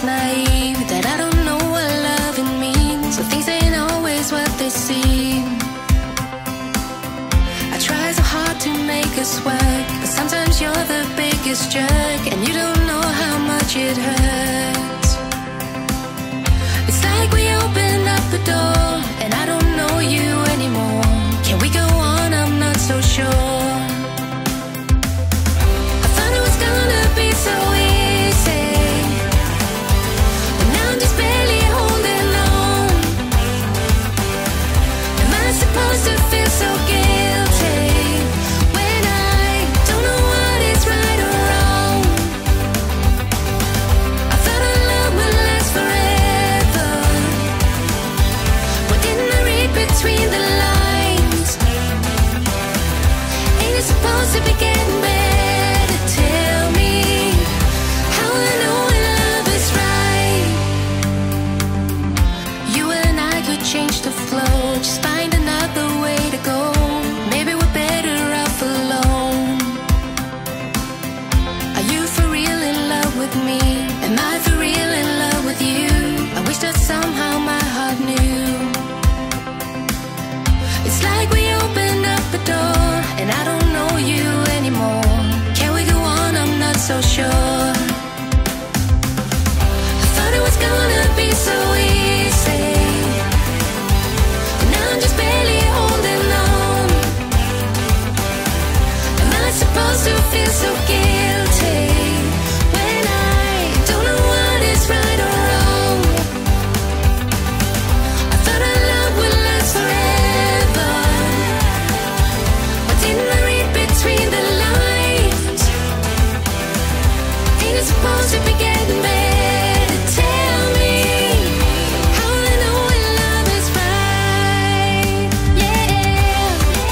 naive, that I don't know what loving means, so things ain't always what they seem. I try so hard to make us work, but sometimes you're the biggest jerk, and you don't know how much it hurts. It's like we opened up the door, and I don't know you anymore. Can we go on? I'm not so sure. I thought it was gonna be so easy, but now I'm just barely holding on. Am I supposed to feel so guilty when I don't know what is right or wrong? I thought our love would last forever. What didn't I read between the lines? Ain't it supposed to be getting better? Tell me, how will I know when love is right? You and I could change the flow, just find another way to go. Maybe we're better off alone. Are you for real in love with me? Am I for real in love with you? I wish that somehow my heart knew. It's like we opened up a door, and I don't know you anymore. Can we go on? I'm not so sure. I thought it was gonna be so easy, but now I'm just barely holding on. Am I supposed to feel so guilty when I don't know what is right or wrong? I thought our love would last forever. What didn't I read between the lines? Ain't it supposed to be getting better? Tell me, how will I know when love is right? Yeah.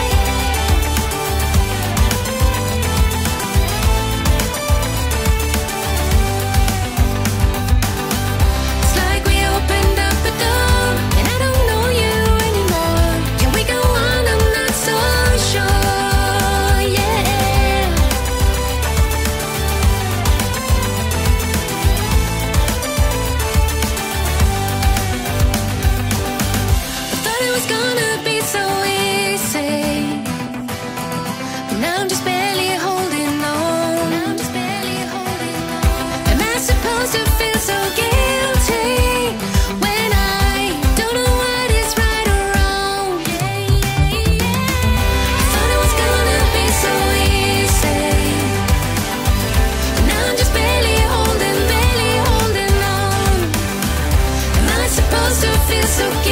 It's like we opened up a door, and I don't know you anymore. Can we go on? I'm not so sure. Yeah. I thought it was gonna be so easy, but now I'm just barely holding on. Am I supposed to feel so guilty when I don't know what is right or wrong? I thought it was gonna be so easy, but now I'm just barely holding on. Am I supposed to feel so